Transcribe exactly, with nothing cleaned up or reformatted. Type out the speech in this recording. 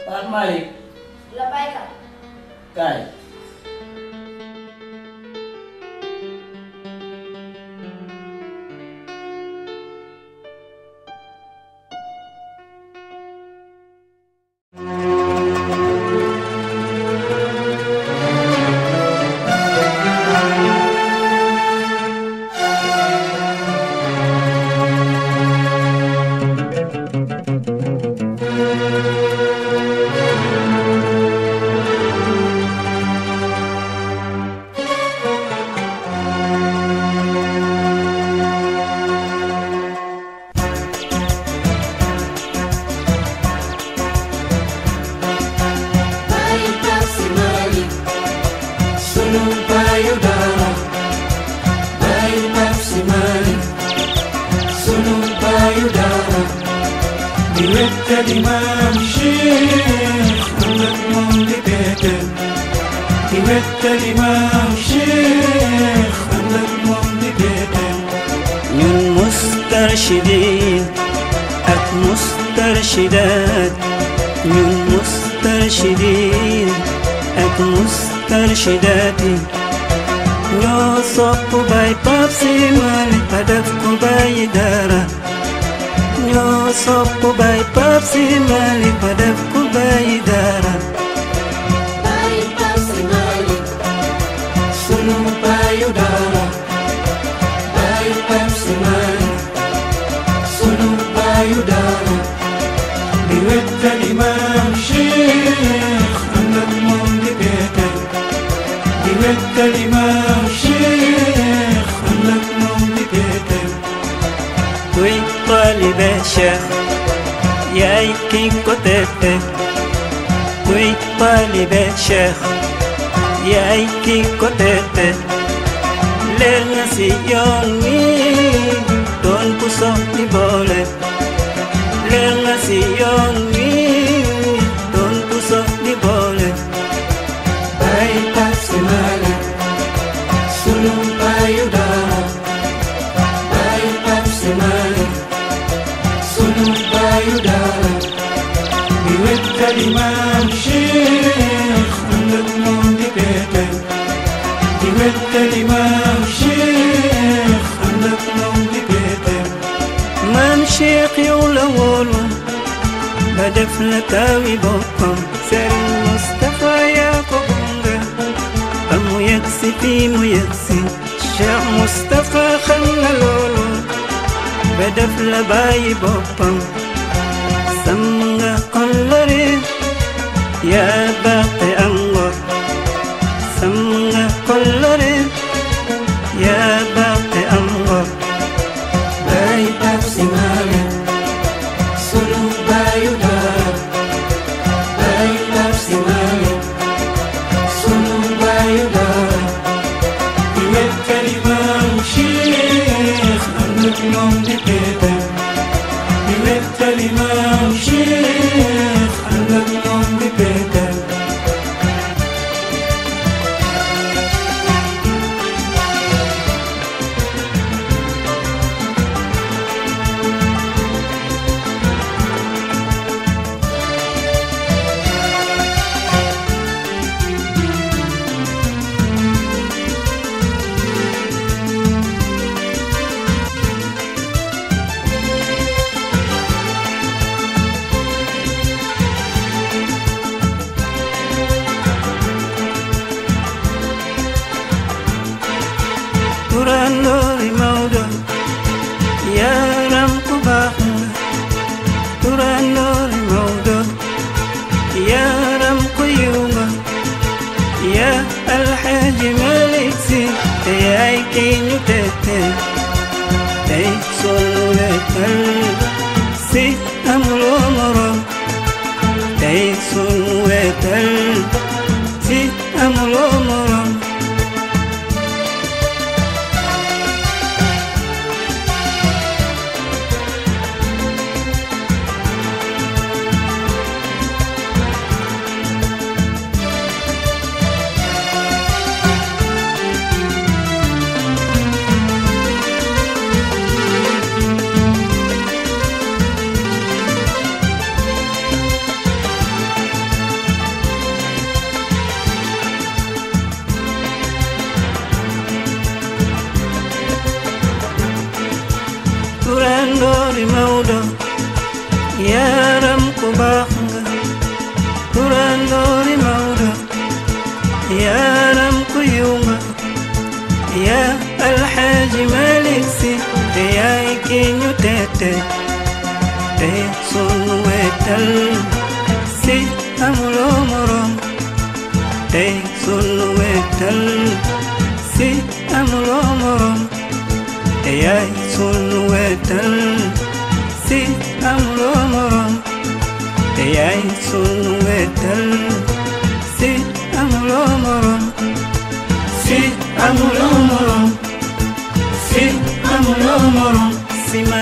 Pak Malik. Lapay ka. Kay. Diwet Imam Syekh anak mong dipeten Diwet Imam Syekh anak mong dipeten Ñun mustarshidin ak mustarshidat Ñun mustarshidin ak mustarshidatin ñoo sopp Baay Pape Si Malick hadaf ko Baay Dara ñoo sopp Baay Pape Si Malick hadaf ko Baay Dara Baay Pape Si Malick sunu Baayu Dara Baay Pape Si Malick sunu Baayu Dara Diwet Imam Syekh anak mong dipeten Diwet Imam Syekh anak mong dipeten kuy taalibe Cheikh yaay ki ko tette kuy taalibe Cheikh yaay ki ko tette leer nga si yoon wi doon ku sotti boole leer nga si yoon wi doon ku sotti boole Baay Pape Si Malick sunu Baayu Dara Baay Pape Si Malick sunu Baayu Dara Diwet Imam Syekh anak mong dipeten Diwet Imam Syekh anak mong dipeten Maam Cheikh yow la wóolu ba def la taawi boppam Serigne Moustapha yaa ko gunge ba mu yegsi fii mu yegsi Cheikh Moustapha xam na loolu ba def la bàyyi boppam sàmm nga kóllëre yaa baax te am ngor sàmm nga kóllëre yaa baax te am ngor Baay Pape Si Malick sunu Baayu Dara Baay Pape Si Malick sunu Baayu Dara Diwet Imam Syekh anak mong dipeten Diwet Imam Syekh anak mong dipeten Turandoori Mawdo yaram ku baax nga Turandoori Mawdo yaram ku yiw nga yaa Alxaaji Malick Si te yaay ki ñu tette tey sunu wetal si amuloo morom tey sunu wetal si amuloo morom Turandoori Mawdo yaram ku baax nga Turandoori Mawdo yaram ku yiw nga yaa Alxaaji Malik Si te yaay ki ñu teete te sunu wetal si amuloo morom te sunu wetal si amuloo morom te yaay sunu wetal si amuloo morom te yaay sunu wetal si amuloo morom si amuloo morom si amuloo morom si ma